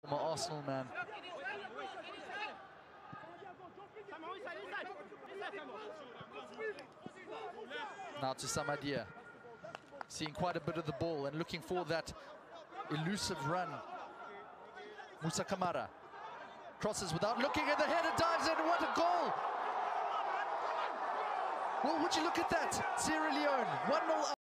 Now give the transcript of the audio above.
Former Arsenal man. Now to Samadia, seeing quite a bit of the ball and looking for that elusive run. Musa Kamara crosses without looking at the header, dives in. What a goal! Well, would you look at that? Sierra Leone 1-0 up.